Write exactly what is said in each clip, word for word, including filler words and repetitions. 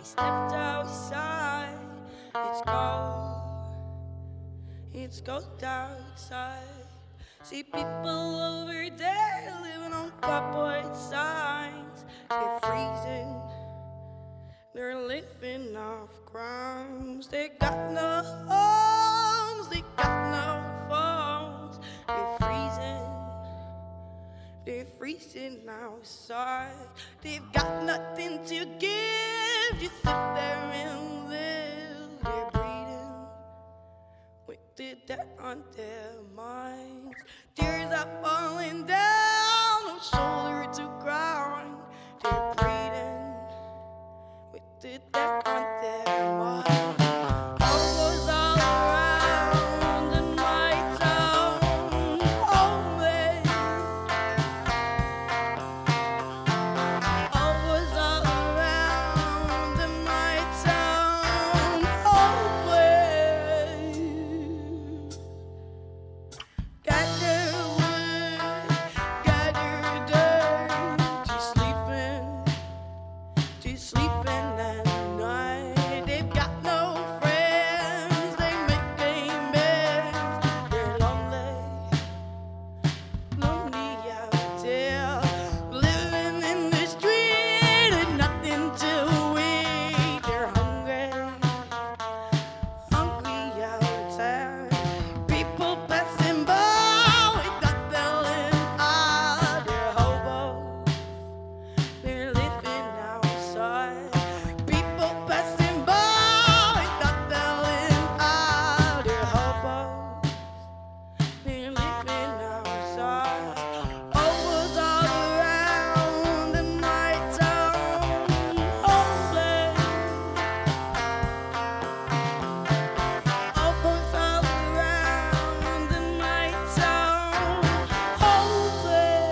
stepped outside. It's cold, it's cold outside. See people over there living on cardboard signs. They're freezing, they're living off crumbs. They got no homes, they got no phones. They're freezing, they're freezing outside. They've got nothing to give, just sit there and live. They're breathing with the debt on their minds. Tears are falling down, no shoulder to ground. They're breathing with the debt on their minds. I was all around in my town, homeless. I was all around in my town, homeless. Gather wood, gather dirt, just sleeping, just sleeping at night. They've got no friends, they make amends. They're lonely, lonely out there, living in the street with nothing to eat. They're hungry, hungry outside. People passing by with nothing out. They're hobos, they're living outside. People passing by with nothing out. They're hobos, they're living outside. I was all around in my town, homeless. I was all around in my town, homeless.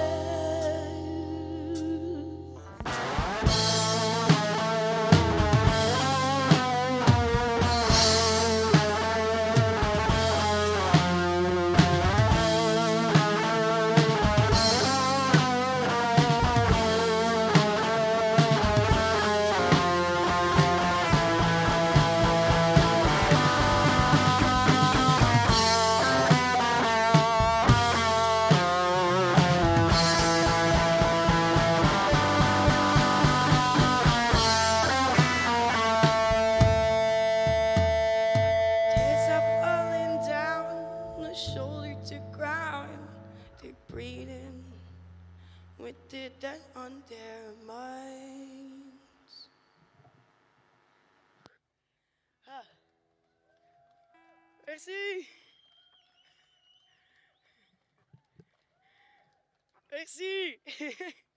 Tears are falling down, no shoulder to ground. They're breathing with the debt on their minds. Ah. Merci. Merci.